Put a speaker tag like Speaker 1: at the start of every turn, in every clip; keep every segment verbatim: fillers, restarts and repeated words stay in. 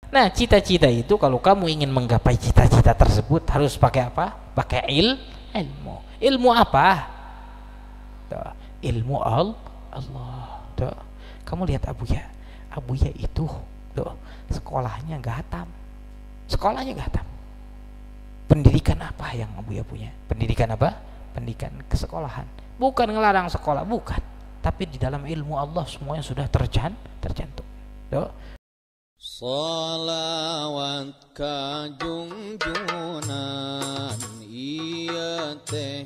Speaker 1: Nah, cita-cita itu kalau kamu ingin menggapai cita-cita tersebut harus pakai apa? Pakai il, ilmu. Ilmu apa? Tuh, ilmu al Allah. Tuh. Kamu lihat Abuya. Abuya itu tuh, sekolahnya nggak hatam. Sekolahnya nggak hatam. Pendidikan apa yang Abuya punya? Pendidikan apa? Pendidikan kesekolahan. Bukan ngelarang sekolah, bukan. Tapi di dalam ilmu Allah semuanya sudah terjan, tercantum. Tuh.
Speaker 2: Salawat kajungjunan iya teh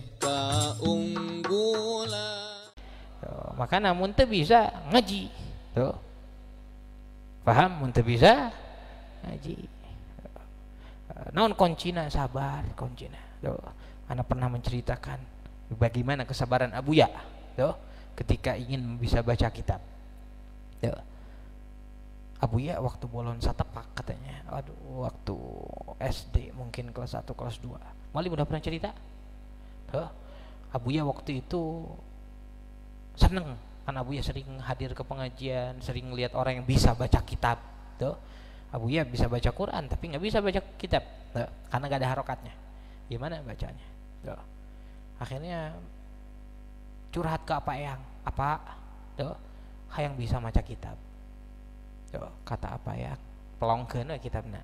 Speaker 2: kaunggulan.
Speaker 1: Tuh, maka namun teu bisa ngaji. Tuh. Paham? Mun teu bisa ngaji. Naon kuncina? Sabar kuncina. Tuh. Ana pernah menceritakan bagaimana kesabaran Abuya. Tuh. Ketika ingin bisa baca kitab. Tuh. Abuya waktu bolon satepak katanya, aduh waktu S D mungkin kelas satu kelas dua. Mali udah pernah cerita? Tuh. Abuya waktu itu seneng kan Abuya sering hadir ke pengajian, sering lihat orang yang bisa baca kitab. Tuh. Abuya bisa baca Quran tapi nggak bisa baca kitab. Tuh. Karena nggak ada harokatnya. Gimana bacanya? Tuh. Akhirnya curhat ke apa yang apa? Tuh. Hayang bisa baca kitab. Tuh, kata apa ya? Pelongkeun we kitabna.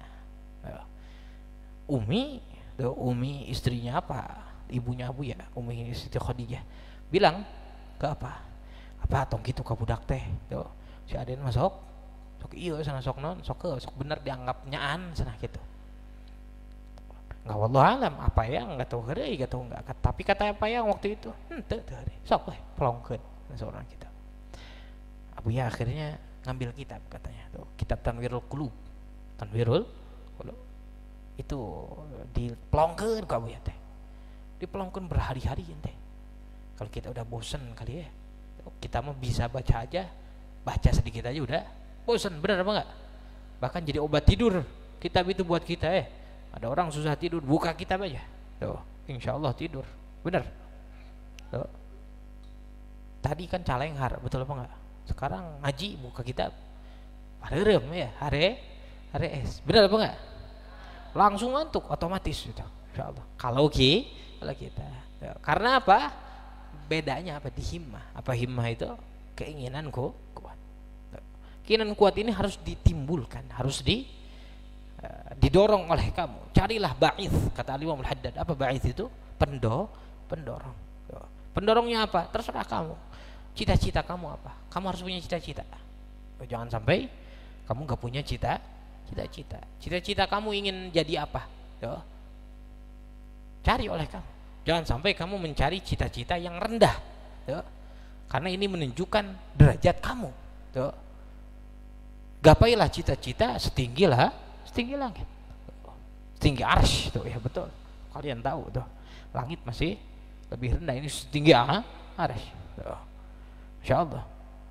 Speaker 1: Umi, tuh, Umi istrinya apa? Ibunya Abuya, Umi Siti Khadijah. Bilang ke apa? Apa tong kitu ka budak teh. Tuh, si Aden masuk. Sok ieu sana sok non, sok ke, sok bener dianggap nyaan sana kitu. Enggak wallahu alam, apa ya enggak tahu heureuy, enggak tahu enggak. Tapi kata apa ya waktu itu? Henteu teu heureuy. Sok we pelongkeun seorang kita. Abuya akhirnya ngambil kitab katanya tuh, kitab Tanwirul Qulub. Tanwirul Qulub itu dipelongkeun ka Abuya teh. Dipelongkeun berhari-hari ente. Kalau kita udah bosen kali ya. Kita mah bisa baca aja, baca sedikit aja udah bosen, benar apa enggak? Bahkan jadi obat tidur. Kitab itu buat kita eh. Ada orang susah tidur, buka kitab aja. Tuh, insyaallah tidur. Benar. Tuh. Tadi kan calenghar, betul apa enggak? Sekarang ngaji buka kitab hareureum ya, hare hare es. Benar apa enggak? Langsung ngantuk otomatis gitu. Insyaallah. Kalau ki, kalau kita. Ya, karena apa? Bedanya apa di himmah? Apa himmah itu? Keinginanku kuat. Keinginan kuat ini harus ditimbulkan, harus di uh, didorong oleh kamu. Carilah ba'its, kata Al-Imam Al-Haddad. Apa ba'its itu? Pendo, pendorong. Pendorongnya apa? Terserah kamu. Cita-cita kamu apa? Kamu harus punya cita-cita. Jangan sampai kamu gak punya cita, cita-cita. Cita-cita kamu ingin jadi apa? Tuh. Cari oleh kamu. Jangan sampai kamu mencari cita-cita yang rendah. Tuh. Karena ini menunjukkan derajat kamu. Tuh. Gapailah cita-cita setinggi lah, setinggi langit. Setinggi arsy tuh ya betul. Kalian tahu tuh. Langit masih lebih rendah, ini setinggi arsy. Tuh. Insyaallah.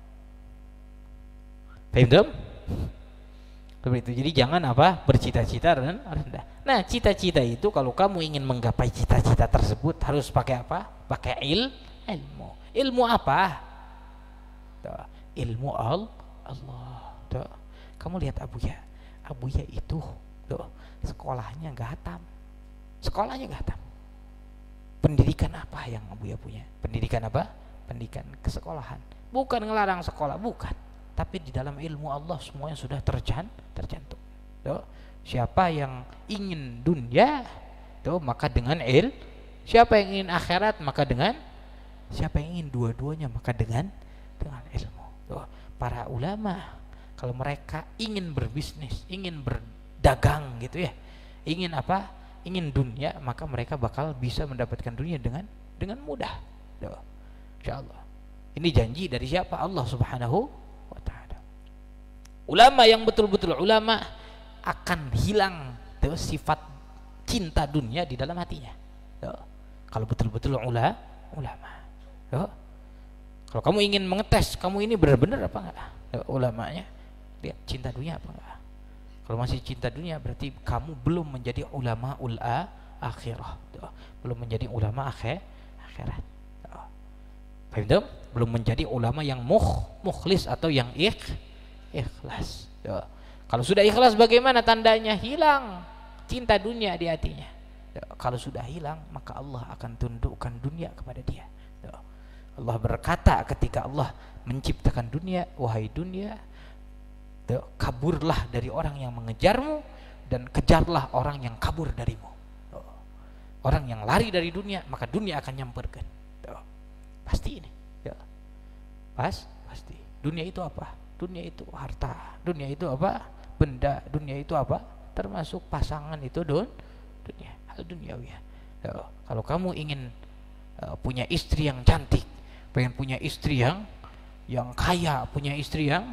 Speaker 1: Paham? Seperti itu. Jadi jangan apa? Bercita-cita rendah. Nah, cita-cita itu kalau kamu ingin menggapai cita-cita tersebut harus pakai apa? Pakai il, ilmu. Ilmu apa? Tuh. Ilmu al Allah. Tuh. Kamu lihat Abuya. Abuya itu tuh, sekolahnya enggak hatam. Sekolahnya enggak hatam. Pendidikan apa yang Abuya punya? Pendidikan apa? Pendidikan kesekolahan. Bukan ngelarang sekolah, bukan. Tapi di dalam ilmu Allah semuanya sudah tercan, tercantum. Tuh. Siapa yang ingin dunia, tuh, maka dengan il. Siapa yang ingin akhirat, maka dengan. Siapa yang ingin dua-duanya, maka dengan dengan ilmu. Tuh. Para ulama, kalau mereka ingin berbisnis, ingin berdagang gitu ya, ingin apa? Ingin dunia, maka mereka bakal bisa mendapatkan dunia dengan dengan mudah. Tuh. Insyaallah. Ini janji dari siapa? Allah Subhanahu wa taala. Ulama yang betul-betul ulama akan hilang tuh, sifat cinta dunia di dalam hatinya. Tuh. Kalau betul-betul ula, ulama. Tuh. Kalau kamu ingin mengetes kamu ini benar-benar apa enggak? Tuh, ulamanya lihat cinta dunia apa enggak? Kalau masih cinta dunia berarti kamu belum menjadi ulama ul akhirah. Tuh. Belum menjadi ulama akhir akhirat. Paham? Belum menjadi ulama yang muh, mukhlis atau yang ikh, ikhlas. Tuh. Kalau sudah ikhlas bagaimana tandanya? Hilang cinta dunia di hatinya. Kalau sudah hilang, maka Allah akan tundukkan dunia kepada dia. Allah berkata ketika Allah menciptakan dunia, wahai dunia, kaburlah dari orang yang mengejarmu dan kejarlah orang yang kabur darimu. Orang yang lari dari dunia, maka dunia akan nyamperkan. Pasti ini. Pas, pasti. Dunia itu apa? Dunia itu harta. Dunia itu apa? Benda. Dunia itu apa? Termasuk pasangan itu don dunia. Hal duniawi. Kalau kamu ingin uh, punya istri yang cantik, pengen punya istri yang yang kaya, punya istri yang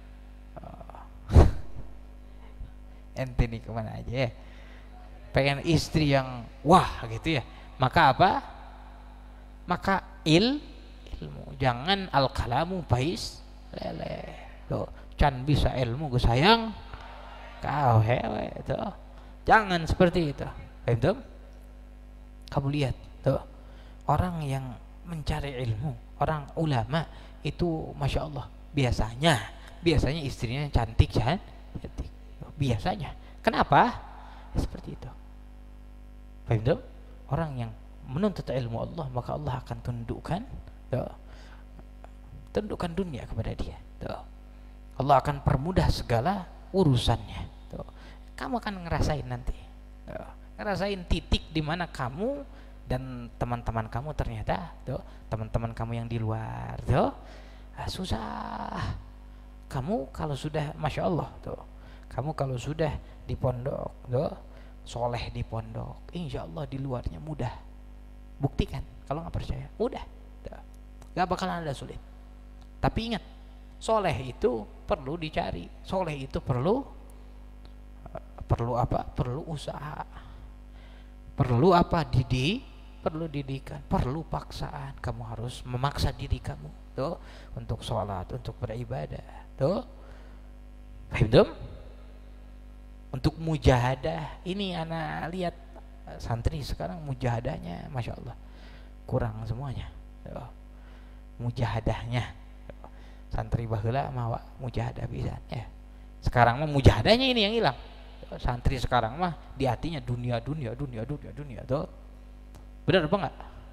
Speaker 1: ente nih kemana aja ya, pengen istri yang wah gitu ya, maka apa? Maka il ilmu, jangan al kalamu bais lele tuh, can bisa ilmu gue sayang kau hewe tuh, jangan seperti itu. Paham? Kamu lihat tuh, orang yang mencari ilmu, orang ulama itu masya Allah biasanya biasanya istrinya cantik kan, cantik biasanya. Kenapa? Ya, seperti itu. Paham? Orang yang menuntut ilmu Allah, maka Allah akan tundukkan tuh, tundukkan dunia kepada dia tuh. Allah akan permudah segala urusannya tuh. Kamu akan ngerasain nanti tuh, ngerasain titik di mana kamu dan teman-teman kamu ternyata tuh, teman-teman kamu yang di luar tuh ah, susah. Kamu kalau sudah masya Allah tuh, kamu kalau sudah di pondok tuh, soleh di pondok, insya Allah di luarnya mudah. Buktikan kalau nggak percaya, mudah tuh. Gak bakalan ada sulit. Tapi ingat, soleh itu perlu dicari, soleh itu perlu perlu apa? Perlu usaha, perlu apa? Didik, perlu didikan, perlu paksaan. Kamu harus memaksa diri kamu tuh untuk sholat, untuk beribadah tuh. Paham? Untuk mujahadah. Ini anak lihat santri sekarang mujahadahnya masya Allah kurang semuanya tuh. Mujahadahnya santri baheula mah mujahadah bisa ya. Sekarang mah mujahadahnya ini yang hilang. Santri sekarang mah di hatinya dunia dunia dunia dunia dunia tuh. Benar apa enggak?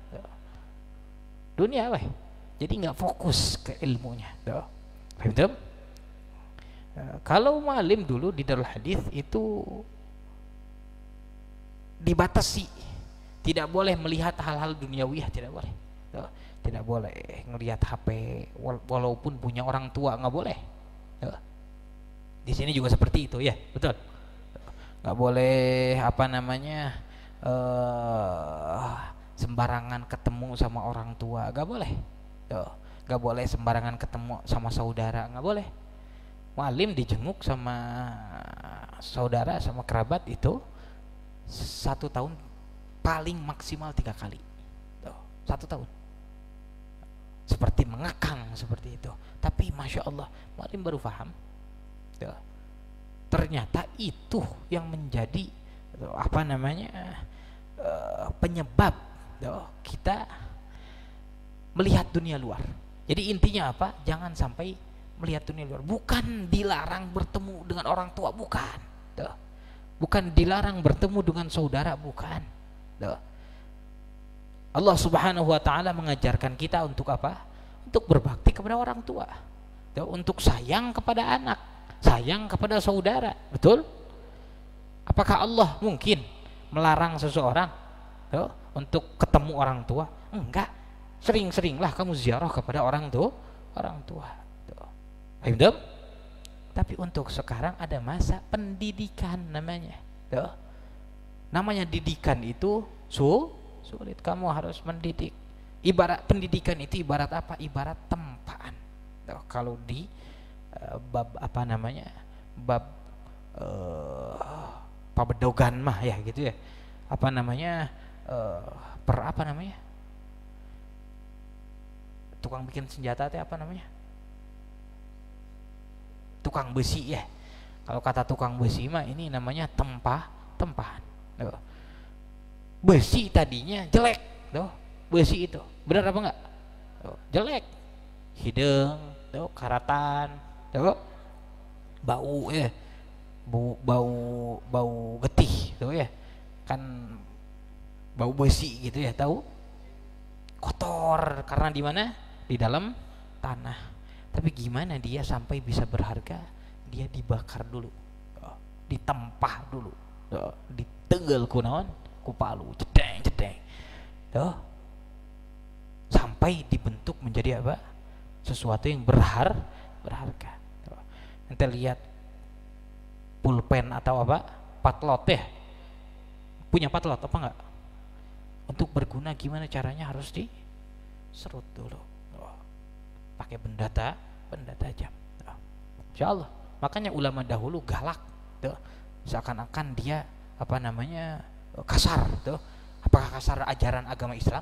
Speaker 1: Dunia weh. Jadi enggak fokus ke ilmunya tuh. Paham? Kalau malim dulu di Darul Hadis itu dibatasi, tidak boleh melihat hal-hal duniawiyah, tidak boleh tuh. Tidak boleh ngelihat H P walaupun punya orang tua, nggak boleh tuh. Di sini juga seperti itu ya, betul. Nggak boleh apa namanya uh, sembarangan ketemu sama orang tua, nggak boleh tuh. Nggak boleh sembarangan ketemu sama saudara, nggak boleh. Mualim dijenguk sama saudara sama kerabat itu satu tahun paling maksimal tiga kali tuh, satu tahun seperti mengekang seperti itu. Tapi masya Allah mualim baru paham tuh, ternyata itu yang menjadi tuh, apa namanya uh, penyebab tuh, kita melihat dunia luar. Jadi intinya apa? Jangan sampai melihat dunia luar. Bukan dilarang bertemu dengan orang tua, bukan tuh. Bukan dilarang bertemu dengan saudara, bukan tuh. Allah subhanahu wa ta'ala mengajarkan kita untuk apa? Untuk berbakti kepada orang tua tuh, untuk sayang kepada anak, sayang kepada saudara, betul? Apakah Allah mungkin melarang seseorang tuh, untuk ketemu orang tua? Enggak. Sering-seringlah kamu ziarah kepada orang tua, orang tua. Tuh. Tapi untuk sekarang ada masa pendidikan namanya. Tuh. Namanya didikan itu su, sulit. Kamu harus mendidik. Ibarat pendidikan itu ibarat apa? Ibarat tempaan. Tuh. Kalau di uh, bab apa namanya? Bab uh, pabedogan mah ya gitu ya. Apa namanya? Uh, per apa namanya? Tukang bikin senjata itu apa namanya? Tukang besi ya. Kalau kata tukang besi mah ini namanya tempah, tempahan. Tuh. Besi tadinya jelek, tuh. Besi itu. Benar apa enggak? Tuh. Jelek. Hidung, tuh, karatan, tuh. Bau ya. bau bau bau getih tuh ya kan, bau besi gitu ya, tahu, kotor karena di mana, di dalam tanah. Tapi gimana dia sampai bisa berharga? Dia dibakar dulu, ditempah dulu, ditegel ku naon, ku palu, cedeng cedeng, tuh, sampai dibentuk menjadi apa? Sesuatu yang berhar berharga. Tuh. Nanti lihat pulpen atau apa? Patlot ya. Punya patlot apa enggak? Untuk berguna gimana caranya, harus diserut dulu. Tuh. Pakai benda ta, benda tajam. Tuh. Insyaallah. Makanya ulama dahulu galak, tuh. Seakan-akan dia apa namanya? Kasar, tuh. Apakah kasar ajaran agama Islam?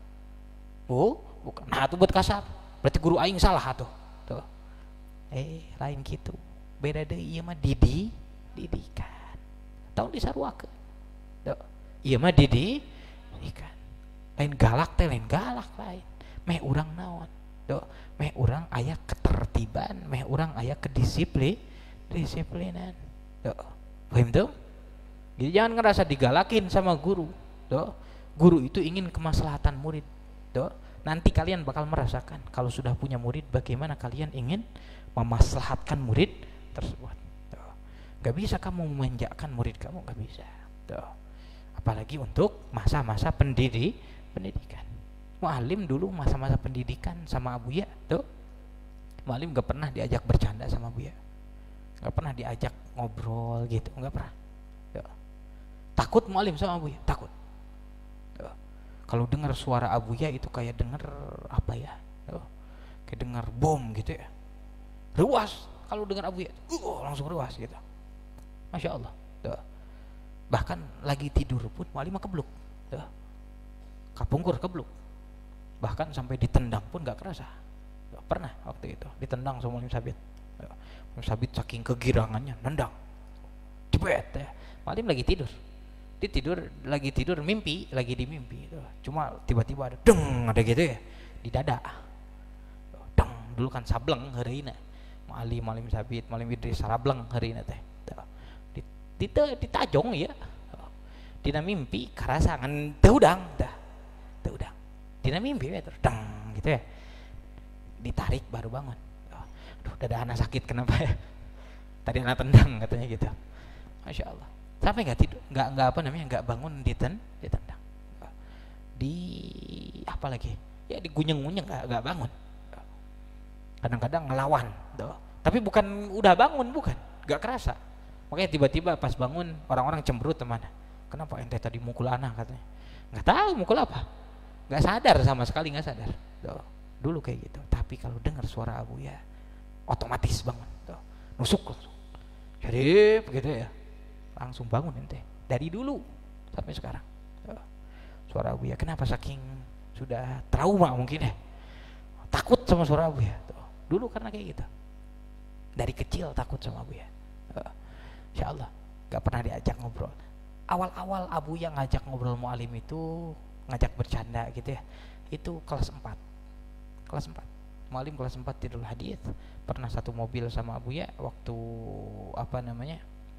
Speaker 1: Oh, bukan. Nah, itu buat kasar. Berarti guru aing salah tuh. Tuh. Eh, lain gitu. Beda deh, iya mah didi, didikan. Tahu disaruakeun. Tuh. Iya mah didi, didikan. Lain galak teh, lain galak lain. Meh urang naon? Tuh. Meh urang aya ketertiban, meh urang aya kedisiplin, disiplinan. Tuh. Paham tuh? Jadi jangan ngerasa digalakin sama guru. Tuh. Guru itu ingin kemaslahatan murid. Tuh. Nanti kalian bakal merasakan kalau sudah punya murid bagaimana kalian ingin memaslahatkan murid tersebut. Tuh. Gak bisa kamu memanjakan murid kamu, gak bisa. Tuh. Apalagi untuk masa-masa pendidi, pendidikan. Mu'alim dulu masa-masa pendidikan sama Abuya, tuh. Mu'alim gak pernah diajak bercanda sama Abuya, gak pernah diajak ngobrol gitu, gak pernah. Tuh. Takut Mu'alim sama Abuya, takut. Kalau dengar suara Abuya itu kayak dengar apa ya? Tuh. Kayak dengar bom gitu ya. Ruas kalau dengar Abuya, uh, langsung ruas gitu. Masya Allah. Tuh. Bahkan lagi tidur pun Mu'alim kebluk. Tuh. Kapungkur kebluk. Bahkan sampai ditendang pun gak kerasa. Tuh. Pernah waktu itu ditendang sama Mu'alim Sabit. Tuh. Mu'alim Sabit saking kegirangannya nendang. Jebet ya. Mu'alim lagi tidur. Dia tidur, lagi tidur mimpi, lagi di mimpi. Tuh. Cuma tiba-tiba ada deng, ada gitu ya di dada. Tuh. Deng, dulu kan sableng heureuina. Mu'alim, Mu'alim Sabit, Mu'alim Idris sarableng heureuina teh. Ditajong ya. Dina mimpi karasa ngan teu udang dah. Teu udang. Dina mimpi ya terus deng gitu ya. Ditarik baru bangun. Aduh, dada anak sakit kenapa ya? Tadi anak tendang katanya gitu. Masya Allah. Sampai nggak tidur, nggak nggak apa namanya, nggak bangun diten, ditendang. Di apa lagi? Ya digunyeng-gunyeng, nggak nggak bangun. Kadang-kadang ngelawan, tuh. Tapi bukan udah bangun, bukan, nggak kerasa. Makanya tiba-tiba pas bangun orang-orang cemberut kemana? Kenapa ente tadi mukul anak katanya? Nggak tahu mukul apa, nggak sadar sama sekali, nggak sadar. Tuh. Dulu kayak gitu. Tapi kalau dengar suara Abuya, otomatis bangun, tuh. Nusuk langsung. Jadi begitu ya. Langsung bangun ente dari dulu sampai sekarang. Tuh. Suara Abuya kenapa saking sudah trauma mungkin ya, takut sama suara Abuya. Tuh. Dulu karena kayak gitu, dari kecil takut sama Abuya. Tuh. Insya Allah gak pernah diajak ngobrol. Awal-awal Abuya ngajak ngobrol Mu'alim itu, ngajak bercanda gitu ya, itu kelas empat. Kelas empat Mu'alim kelas empat Tidul Hadits. Pernah satu mobil sama Abuya waktu apa namanya,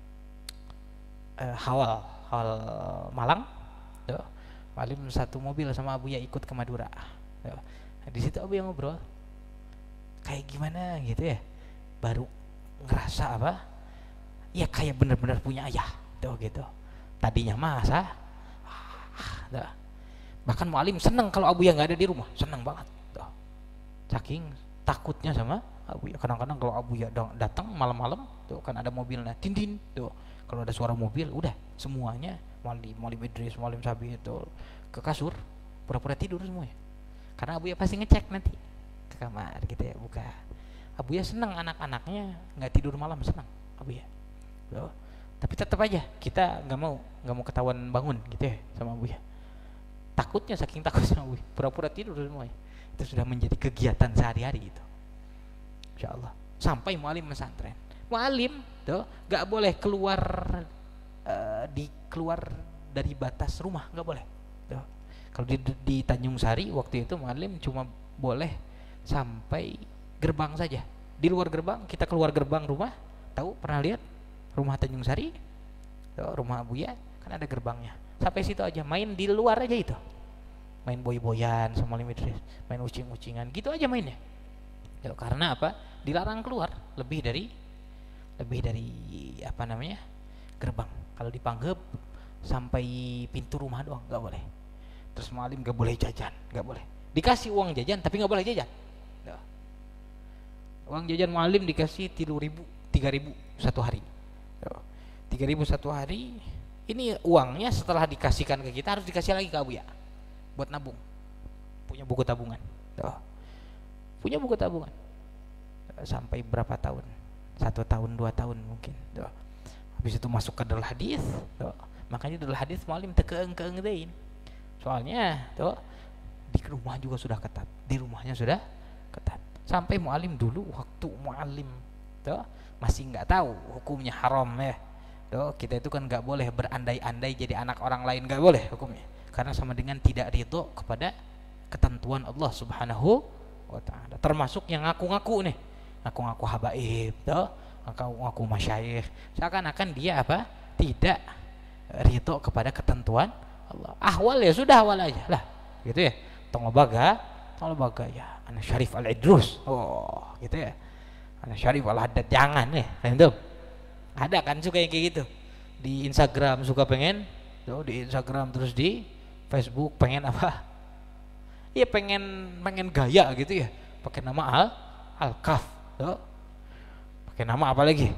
Speaker 1: Uh, hawal hawal Malang. Tuh. Mu'alim satu mobil sama Abuya ikut ke Madura. Tuh. Nah, di situ Abuya ngobrol kayak gimana gitu ya, baru ngerasa apa ya, kayak bener-bener punya ayah tuh gitu. Tadinya masa ah, bahkan Mu'alim seneng kalau Abuya nggak ada di rumah, seneng banget tuh. Saking takutnya sama Abuya. Kadang-kadang kalau Abuya datang malam-malam tuh kan ada mobilnya tin-tin tuh. Kalau ada suara mobil, udah semuanya Mu'alim, Mu'alim Idris, Mu'alim Sabit itu ke kasur, pura-pura tidur semuanya. Karena Abuya pasti ngecek nanti ke kamar gitu ya, buka. Abuya seneng anak-anaknya nggak tidur malam, seneng Abuya. Tuh. Tapi tetap aja kita nggak mau nggak mau ketahuan bangun gitu ya sama Abuya. Takutnya saking takut sama Abuya, pura-pura tidur semuanya. Itu sudah menjadi kegiatan sehari-hari itu. Insya Allah. Sampai Mu'alim pesantren. Mu'alim tuh gak boleh keluar uh, di keluar dari batas rumah, gak boleh. Tuh. Kalau di, di Tanjung Sari waktu itu Mu'alim cuma boleh sampai gerbang saja. Di luar gerbang, kita keluar gerbang rumah, tahu pernah lihat rumah Tanjung Sari, tuh, rumah Abuya kan ada gerbangnya. Sampai situ aja, main di luar aja itu. Main boy-boyan sama Limidris, main ucing-ucingan, gitu aja mainnya. Tuh, karena apa? Dilarang keluar lebih dari lebih dari apa namanya? Gerbang. Kalau dipanggep sampai pintu rumah doang nggak boleh. Terus Mualim nggak boleh jajan, nggak boleh. Dikasih uang jajan tapi nggak boleh jajan. Tuh. Uang jajan Mualim dikasih tiga ribu, tiga ribu satu hari. Tiga ribu satu hari. Ini uangnya setelah dikasihkan ke kita harus dikasih lagi ke Abuya buat nabung. Punya buku tabungan. Tuh. Punya buku tabungan. Tuh. Sampai berapa tahun? Satu tahun, dua tahun mungkin. Tuh. Habis itu masuk ke Darul Hadis. Tuh. Makanya Darul Hadis Mualim tekeeng-keeng deui. Soalnya tuh di rumah juga sudah ketat. Di rumahnya sudah ketat. Sampai Mualim dulu waktu Mualim tuh masih nggak tahu hukumnya haram ya. Tuh, kita itu kan nggak boleh berandai-andai jadi anak orang lain, nggak boleh hukumnya. Karena sama dengan tidak ridho kepada ketentuan Allah Subhanahu wa taala. Termasuk yang ngaku-ngaku nih, ngaku-ngaku habaib, tuh, ngaku-ngaku masyayikh. Seakan-akan dia apa? Tidak ridho kepada ketentuan Allah. Ahwal ya sudah ahwal aja lah, gitu ya. Tong lobaga, tong lobaga ya. Anak Syarif Al-Idrus, oh, gitu ya. Anak Syarif Al-Haddad, jangan ya, itu. Ada kan suka yang kayak gitu di Instagram, suka pengen tuh di Instagram, terus di Facebook pengen apa? Iya pengen pengen gaya gitu ya, pakai nama Al Al-Kaf, tuh pakai nama apa lagi?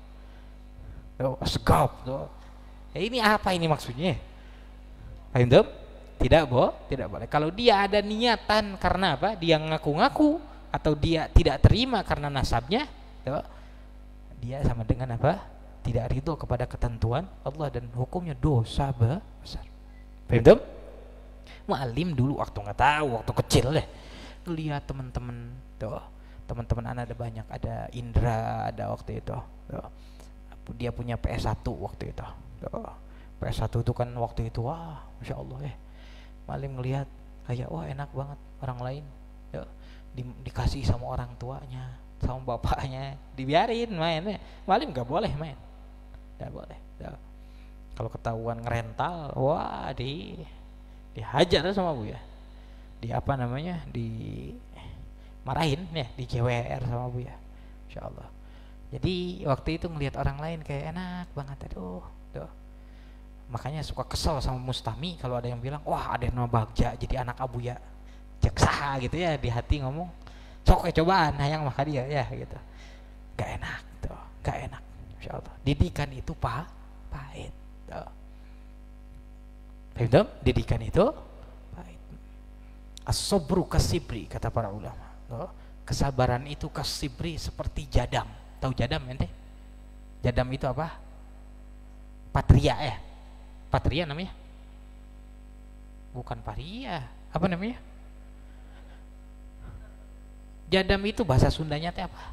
Speaker 1: Tuh Asgab, tuh. Ya, ini apa ini maksudnya? Paham tuh? Tidak boh, tidak boleh. Kalau dia ada niatan karena apa? Dia ngaku-ngaku atau dia tidak terima karena nasabnya, tuh, dia sama dengan apa? Tidak ridho kepada ketentuan Allah dan hukumnya dosa besar. Paham tuh? Mualim dulu waktu nggak tahu, waktu kecil deh, ngelihat teman-teman tuh, teman-teman anak ada banyak, ada Indra ada waktu itu, tuh. Dia punya P S satu waktu itu, tuh. P S satu itu kan waktu itu wah, masya Allah ya. Mualim ngelihat kayak wah enak banget orang lain, tuh. Di, dikasih sama orang tuanya, sama bapaknya, dibiarin main. Mualim nggak boleh main, nggak boleh. Tuh. Kalau ketahuan ngerental, wah di dihajar sama Bu ya, di apa namanya, di marahin ya, di C W R sama Bu ya, insya Allah. Jadi waktu itu ngelihat orang lain kayak enak banget, aduh, tuh. Makanya suka kesel sama Mustami kalau ada yang bilang, wah ada yang nama Bagja jadi anak Abu ya, jaksa gitu ya, di hati ngomong, sok kayak cobaan, hayang maka dia ya gitu, gak enak, tuh, gak enak, insya Allah. Didikan itu pa, pahit, tuh. Paham? Didikan itu pahit. As-sabru kasibri kata para ulama. Tuh. Kesabaran itu kasibri seperti jadam. Tahu jadam ente? Jadam itu apa? Patria ya. Patria namanya? Bukan paria. Apa namanya? Jadam itu bahasa Sundanya teh apa?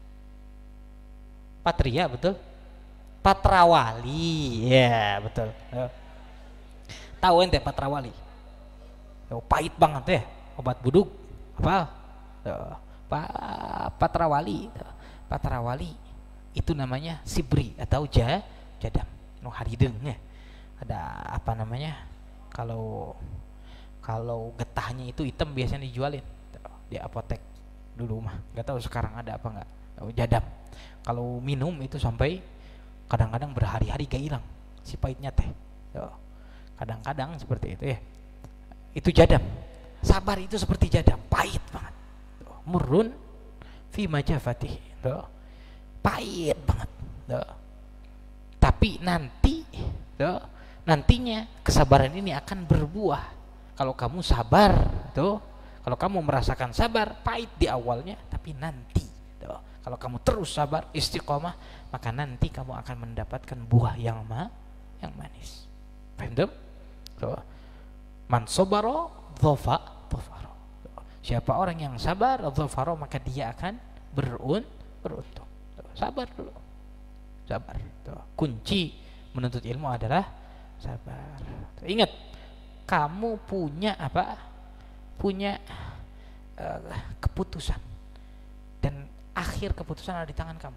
Speaker 1: Patria, betul? Patrawali. Ya, yeah, betul. Tahu ente Patrawali? Oh, pahit banget ya, obat buduk apa? Tuh, pa, Patrawali. Tuh. Patrawali itu namanya sibri atau ja, jadam. No harideng ya. Ada apa namanya? Kalau kalau getahnya itu hitam biasanya dijualin tuh, di apotek dulu mah. Gak tahu sekarang ada apa enggak. Oh, jadam. Kalau minum itu sampai kadang-kadang berhari-hari gak hilang si pahitnya teh. Tuh. Kadang-kadang seperti itu ya. Itu jadam. Sabar itu seperti jadam, pahit banget. Tuh. Murun fi majafatih. Tuh. Pahit banget. Tuh. Tapi nanti tuh, nantinya kesabaran ini akan berbuah. Kalau kamu sabar, tuh. Kalau kamu merasakan sabar, pahit di awalnya, tapi nanti tuh, kalau kamu terus sabar, istiqomah, maka nanti kamu akan mendapatkan buah yang ma yang manis. Paham tuh? Tuh. Man sabara dhafa dhafaro. Siapa orang yang sabar dhafaro, maka dia akan berun beruntung. Tuh. Sabar dulu. Sabar. Tuh. Kunci menuntut ilmu adalah sabar. Tuh. Ingat, kamu punya apa? Punya uh, keputusan. Dan akhir keputusan ada di tangan kamu.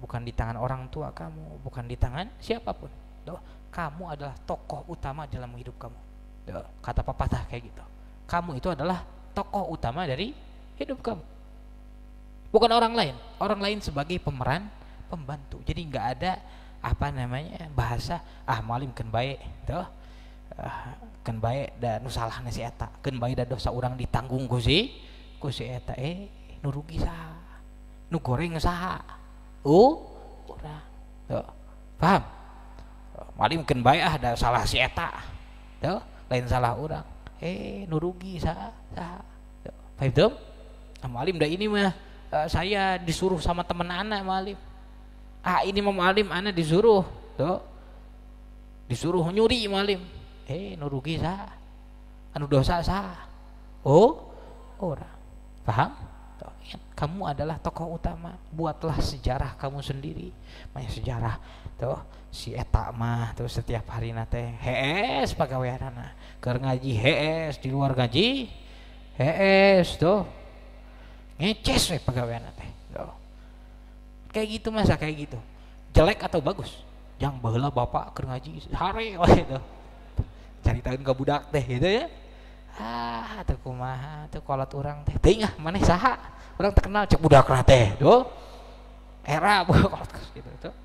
Speaker 1: bukan di tangan orang tua kamu, bukan di tangan siapapun. Tuh, kamu adalah tokoh utama dalam hidup kamu. Tuh, kata pepatah kayak gitu. Kamu itu adalah tokoh utama dari hidup kamu, bukan orang lain. Orang lain sebagai pemeran pembantu. Jadi nggak ada apa namanya bahasa ah malim kan baik, tuh ah, kan baik dan salah nasi eta, kan baik dan dosa orang ditanggung ku si ku si eta eh nu rugi saha, nu goreng saha, oh orang, tuh paham? Malim kan baik ah ada salah si eta, tuh lain salah orang, eh nu rugi saha saha, tuh paham tuh? Ah, malim dah ini mah uh, saya disuruh sama teman anak malim. Ah ini mah malim anak disuruh, tuh disuruh nyuri malim. Eh nu rugi sah, anu dosa sah. Oh orang, paham? Tuh, ya. Kamu adalah tokoh utama. Buatlah sejarah kamu sendiri. Banyak sejarah. Tuh si eta mah tuh setiap hari nate hees pagaweanana. Keur ngaji hees, di luar ngaji hees tuh. Ngeces we pagaweanana teh. Tuh. Kayak gitu masa kayak gitu. Jelek atau bagus? Yang baheula bapak keur ngaji hare we tuh. Cari tahun ke budak teh gitu ya. Ah tuh kumaha tuh kolot orang teh teuing ah maneh saha urang terkenal cek budak na teh tuh era kolot gitu tuh.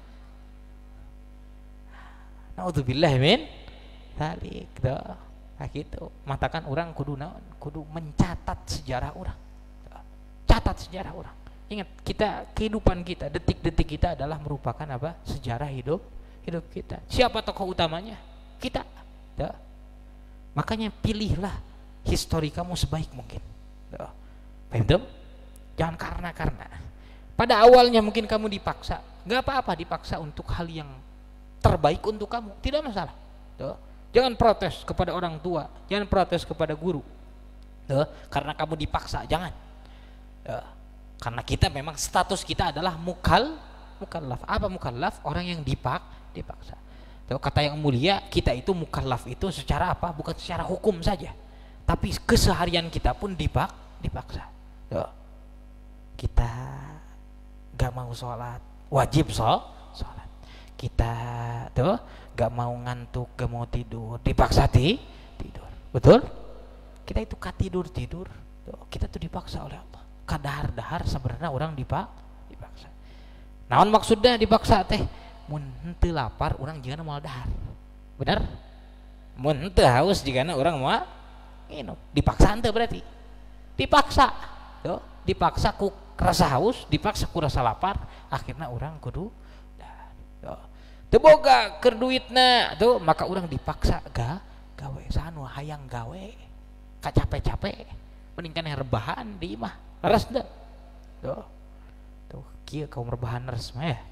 Speaker 1: Naudzubillah min talik tuh. Nah gitu matakan orang kudu naon kudu mencatat sejarah orang, catat sejarah orang. Ingat kita kehidupan kita detik-detik kita adalah merupakan apa sejarah hidup hidup kita. Siapa tokoh utamanya? Kita. Tuh. Makanya pilihlah histori kamu sebaik mungkin. Paham? Jangan karena-karena. Pada awalnya mungkin kamu dipaksa, nggak apa-apa dipaksa untuk hal yang terbaik untuk kamu, tidak masalah. Tuh. Jangan protes kepada orang tua, jangan protes kepada guru. Tuh. Karena kamu dipaksa, jangan. Tuh. Karena kita memang status kita adalah mukal, mukallaf. Apa mukallaf? Orang yang dipak, dipaksa. Kata yang mulia, kita itu mukallaf itu secara apa? Bukan secara hukum saja, tapi keseharian kita pun dipak, dipaksa. Tuh. Kita gak mau sholat, wajib sholat. Kita tuh gak mau ngantuk, gak mau tidur, dipaksa ti, tidur. Betul? Kita itu katidur tidur, tuh. Kita tuh dipaksa oleh Allah. Kadahar-dahar sebenarnya orang dipak, dipaksa. Naon maksudnya dipaksa teh? Mun henteu lapar urang jigana moal dahar. Benar? Mun henteu haus jigana urang moal minum. Dipaksa henteu berarti. Dipaksa. Tuh, dipaksa ku rasa haus, dipaksa ku rasa lapar, akhirnya urang kudu dahar. Tuh. Teu boga keur duitna, tuh maka urang dipaksa ga gawe sanu hayang gawe. Kacape-cape. Mending kan rebahan di imah. Leres teu? Tuh. Tuh, kieu kaum rebahan leres mah ya.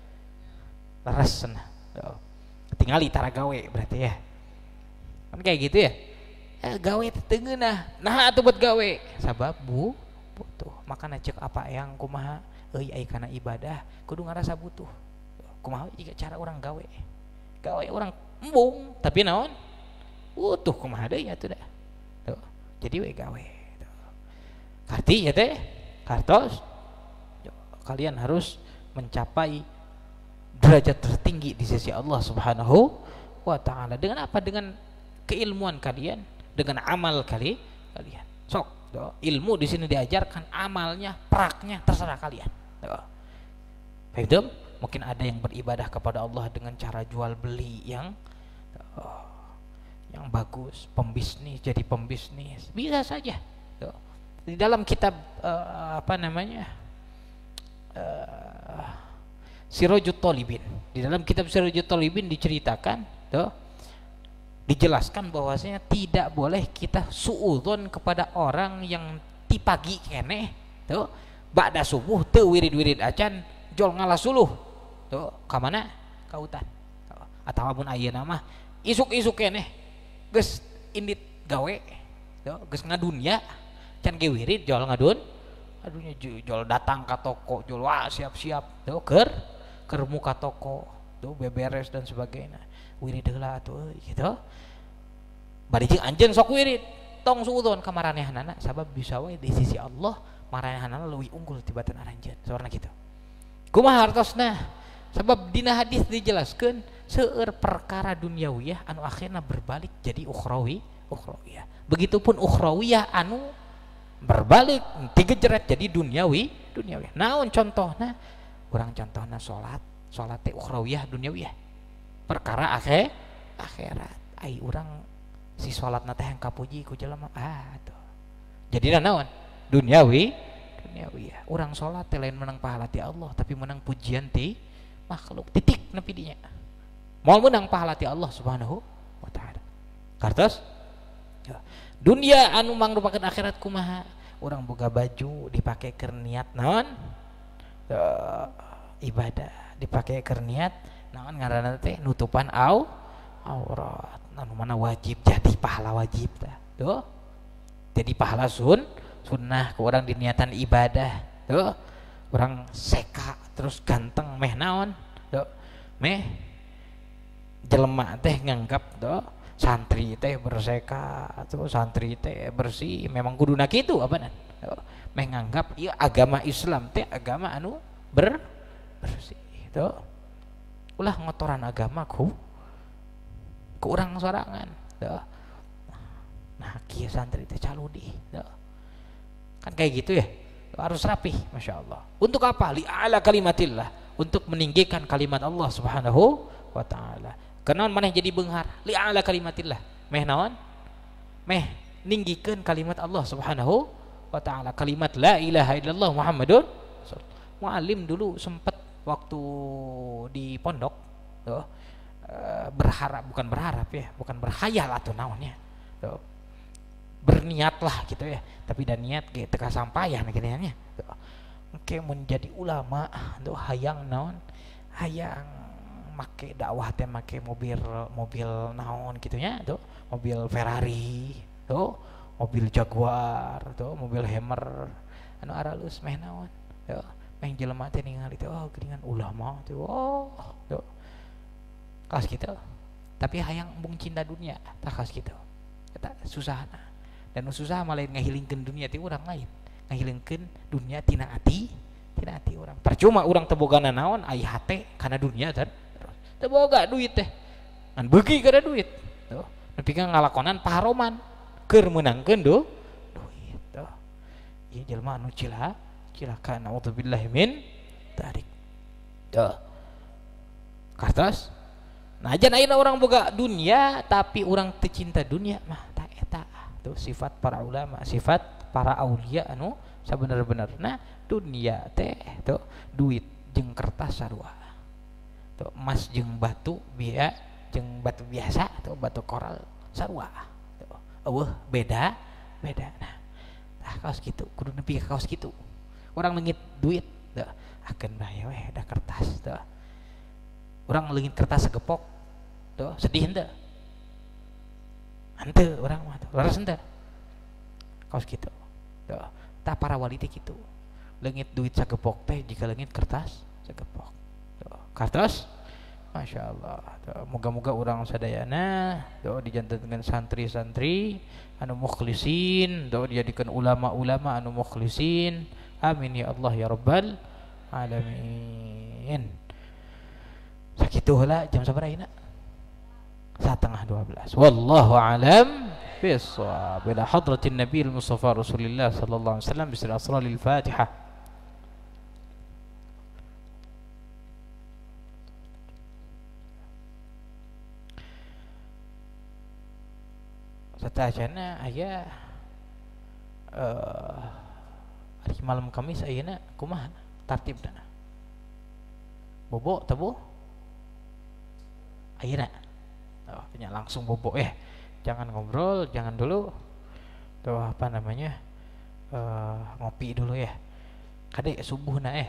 Speaker 1: Leres nah. Tinggali tara gawe berarti ya. Kan kayak gitu ya. Eh, gawe teu geunah. Nah atuh buat gawe. Sabab bu butuh. Makana cek apa yang kumaha euy aya kana ibadah kudu ngarasa butuh. Kumaha jika cara orang gawe. Gawe orang embung tapi naon? Butuh kumaha deui atuh da. Tuh. Jadi we gawe. Tuh. Karti ya teh. Kartos. Kalian harus mencapai derajat tertinggi di sisi Allah Subhanahu wa taala. Dengan apa? Dengan keilmuan kalian, dengan amal kali kalian. Sok, do. Ilmu di sini diajarkan, amalnya, praknya terserah kalian. Paham? Mungkin ada yang beribadah kepada Allah dengan cara jual beli yang oh, yang bagus, pembisnis jadi pembisnis. Bisa saja. Do. Di dalam kitab uh, apa namanya? Uh, Sirajut Thalibin. Di dalam kitab Sirajut Thalibin diceritakan, tuh, dijelaskan bahwasanya tidak boleh kita suudzon kepada orang yang ti pagi keneh, tuh, ba'da subuh teu wirid-wirid acan jol ngalasuluh. Tuh, ka mana? Ka hutan. Atawa mun ayeuna mah isuk-isuk keneh geus indit gawe, tuh, geus ngadunya can ge wirid jol ngadun. Aduhnya jol datang ke toko, jol wah siap-siap, tuh, keur ke muka toko tuh beberes dan sebagainya wirid heula tuh gitu bari jeung anjeun sok wirid tong suudon ka maranehanana sabab bisa wae di sisi Allah maranehanana leuwih unggul tibatan aranjeun sawarna kitu kumaha hartosna sebab dina hadis dijelaskan seueur perkara duniawiyah anu akhirna berbalik jadi ukhrawi ukhrawiyah, begitupun ukhrawiyah anu berbalik digejeret jadi duniawi duniawi. Naon contohna? Urang contohna salat, salat teh ukhrawiyah duniawiyah. Perkara akhir akhirat. Ai urang si salatna teh yang kapuji ku jelema ah tuh. Jadina naon? Duniawi duniawiyah. Urang salat teh lain menang pahala ti Allah tapi menang pujian ti makhluk. Titik nepi dinya. Moal menang pahala ti Allah Subhanahu wa taala. Kartos dunia anu mangrupakeun akhirat kumaha? Orang boga baju dipakai keur niat naon? Uh, ibadah dipakai keur niat naon ngaranna teh nutupan au aurat. Anu mana wajib jadi pahala wajib tah. Tuh. Jadi pahala sun sunnah ke orang diniatan ibadah. Tuh. Orang seka terus ganteng meh naon? Tuh. Meh jelema teh nganggap tuh santri teh berseka atau santri teh bersih memang kuduna kitu apa nan menganggap iya agama Islam teh agama anu ber bersih itu ulah ngotoran agama ku ku urang sorangan tuh. Nah kieu santri teh caludi tuh. Kan kayak gitu ya harus rapih masya Allah. Untuk apa? Li'ala kalimatillah, untuk meninggikan kalimat Allah Subhanahu wa ta'ala. Kenaon maneh jadi beunghar li'ala kalimatillah meh naon meh ninggikeun kalimat Allah Subhanahu wa taala, kalimat la ilaha illallah Muhammadun muallim dulu sempat waktu di pondok tuh berharap bukan berharap ya bukan berkhayal atau naonnya tuh berniatlah gitu ya tapi dan niat ge teu kasampayan geuninnya tuh engke mun jadi ulama tuh hayang naon hayang make dakwah teh make mobil mobil naon gitunya tuh mobil Ferrari tuh mobil Jaguar tuh mobil Hammer anu aralus meh naon tuh meh jelema teh ningali teh oh geuningan ulama tuh oh tuh kaos kitu tapi hayang embung cinta dunia tah kaos kitu eta susahna dan susah malah ngahilingkeun dunia ti urang lain ngahilingkeun dunia tina ati tina ati urang percuma urang teu bogana naon aya hate kana dunia kan teu boga duit teh ngan beuki kada duit tuh nepi ka ngalakonan paharoman keur meunangkeun do duit tuh ieu jelema anu cila cilaka naudzubillahi min dzalik tuh kartos nah ajan ayeuna urang boga dunia tapi urang teu cinta dunia mah tah eta tuh sifat para ulama sifat para aulia anu sabener-benerna dunia teh tuh duit jeung kertas sarua tuh emas jeung batu biasa jeung batu biasa tuh batu koral sarua tuh eueuh beda beda nah tah kaos kitu kudu nepi ka kaos kitu urang leungit duit tuh akeun bae we da kertas tuh urang leungit kertas sagepok tuh sedih henteu henteu urang mah tuh laras henteu kaos kitu tuh tah para wali teh kitu leungit duit sagepok teh jika leungit kertas sagepok kartos masya Allah moga-moga orang sadayana doa dijantan dengan santri-santri anu mukhlisin doa dijadikan ulama-ulama anu mukhlisin amin ya Allah ya rabbal alamin sakitu heula jam sabaraha ayeuna setengah dua belas wallahu alam bissawab ila hadratin nabiyil mustafa rasulillah sallallahu alaihi wasallam bismillah asraril fatihah. Satajana aya uh, hari malam Kamis ayeuna kumaha tartibna bobo teu ayeuna oh nya langsung bobo eh jangan ngobrol jangan dulu tuh apa namanya uh, ngopi dulu ya kade subuhna eh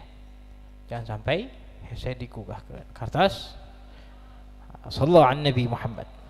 Speaker 1: jangan sampai saya digugahkeun kartos sallallahu alaihi Nabi Muhammad